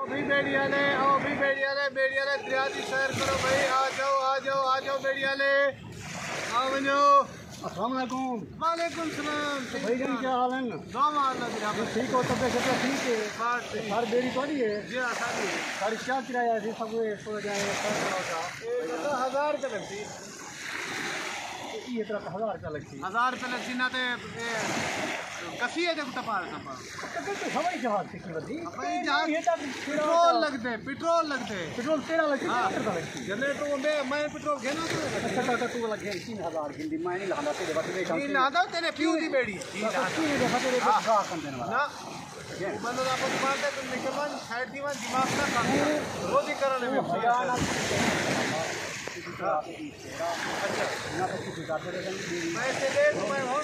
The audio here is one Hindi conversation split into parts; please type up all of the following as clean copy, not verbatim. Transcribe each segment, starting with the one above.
आओ भी बेड़िया ले दरिया की सैर करो भाई। आ जाओ बेड़िया ले आओ बनो। अस्सलाम वालेकुम। वालेकुम सलाम। तो भाई जान क्या हाल है? ठीक हो? तबियत ठीक है? हर बेड़ी थोड़ी है जी हाँ सारी है। सारी क्या किराया है? सब सो जाए 1000 रुपये लगती। ये तरह 1000 रुपया लगती। 1000 रुपये लगती ना तो कसी है जब तपार सपा तो हवाई जहाज कितनी बदी? पेट्रोल लगते पेट्रोल तेरा लगती है। जनरेटर मैं पेट्रोल घेना अच्छा तू लग गया 3000 हिंदी मैं नहीं लाना तेरे बात में नहीं लादा तेरे फ्यू दी बेड़ी तीन दफा तेरे गा कर देने वाला ना मतलब आप दिमाग का तुम निकलवान साइड दीवान दिमाग का काम रोज ही करने में पैसे दे तुम्हें हो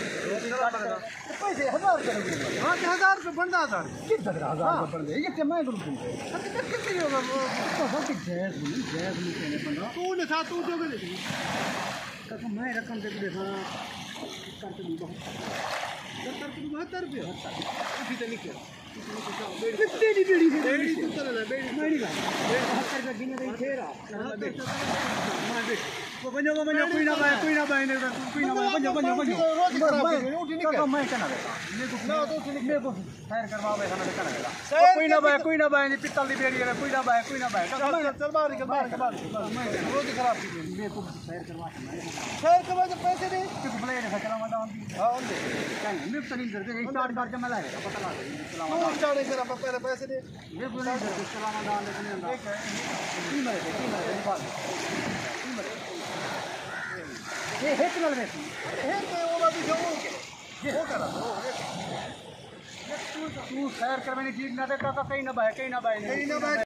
पैसे 1000 रुपये। हाँ 1000 रुपये बनता था कितना 1000 रुपये बन गए ये क्या मैं करूँ कितनी होगा गैस नहीं कहने बंदा तू ने था तू जो भी तो मैं रकम दे देखा करके नहीं बहुत 72 रुपये उसी तो निकल बेड़ी बेड़ी बेड़ी तू चला ना बेड़ी मैं नहीं ला 72 रुपये गिने दे तेरा बनो कोई ना भाई कोई ना भाई ने कोई ना भाई बनो रोज खराब मैं कहना ना तो मेरे को सैर करवावे खाना कहना कोई ना भाई ने पित्तल दी बेड़ी है कोई ना भाई चल बाहर निकल मैं रोज खराब मेरे को सैर करवा तो पैसे दे तो प्ले ने चला मदा हां दे कहीं मैं तो नहीं करके स्टार्ट करके मैं लाएगा पता लगा तू स्टार्ट कर आप पहले पैसे दे ये बोल नहीं करके चला मदा लेकिन अंदर की मरे बात ये हेट वाले में है तो वो अभी जो ये हो करा तू सैर करने की ना देता कहीं ना भाई